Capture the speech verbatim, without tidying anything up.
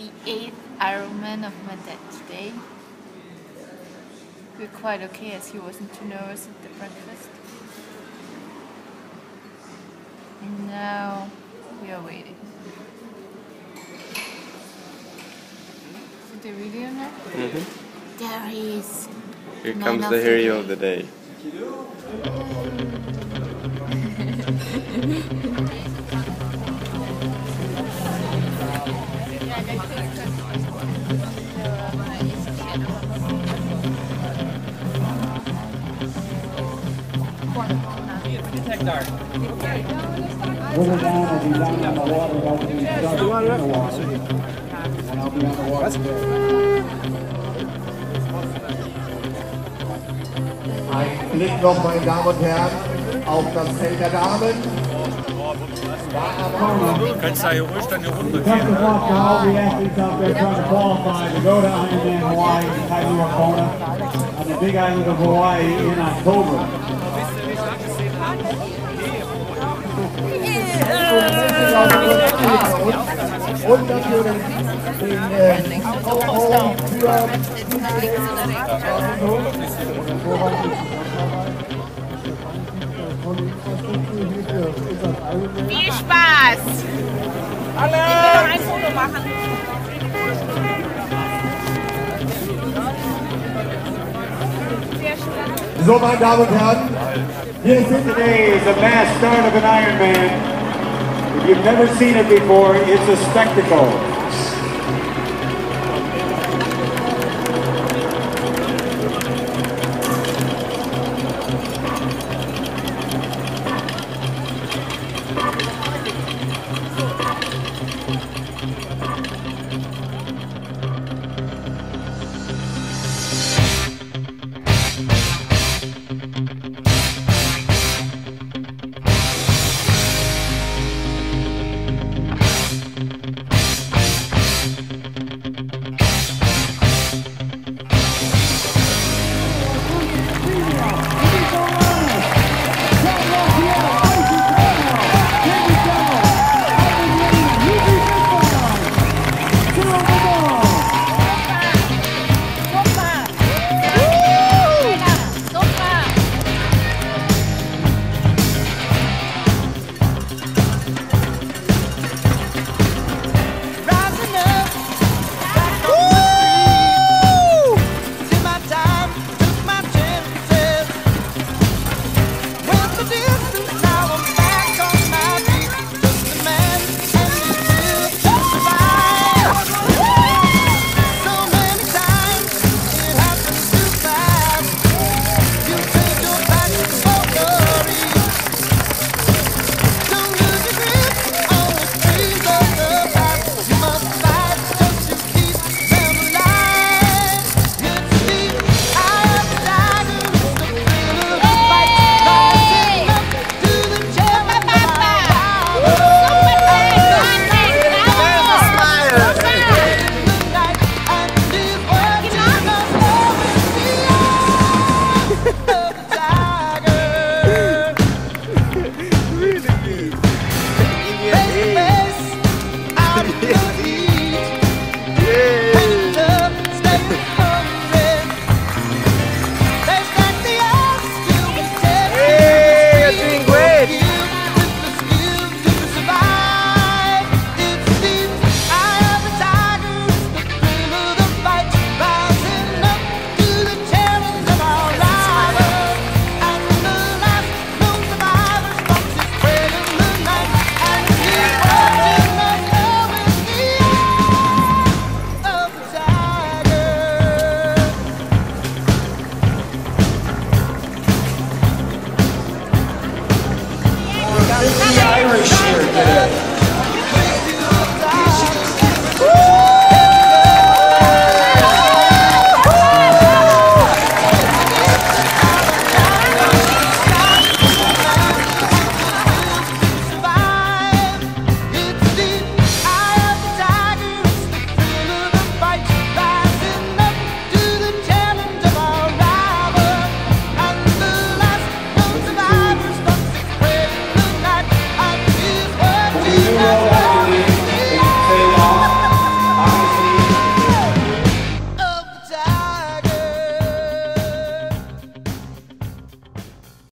the eighth Ironman of my dad today. We're quite okay as he wasn't too nervous at the breakfast. And now we are waiting. Is it a video now? Mm-hmm. There he is. Here Man comes of the the hero day. of the day. Put her down as he's down on the water, help him start in the water. And I'll be on the water there. Ein Blick noch, meine Damen und Herren, auf das Feld der Damen. Du kannst da hier ruhig dann eine Runde Just gehen. to watch all the athletes out there trying to qualify to go to Ironman Hawaii in Kailua Kona on the Big Island of Hawaii in October. Und natürlich den äh, Aufbau für Viel Spaß! Alle! Ich will noch ein Foto machen. So, meine Damen und Herren, This today is the mass start of an Ironman. If you've never seen it before, it's a spectacle.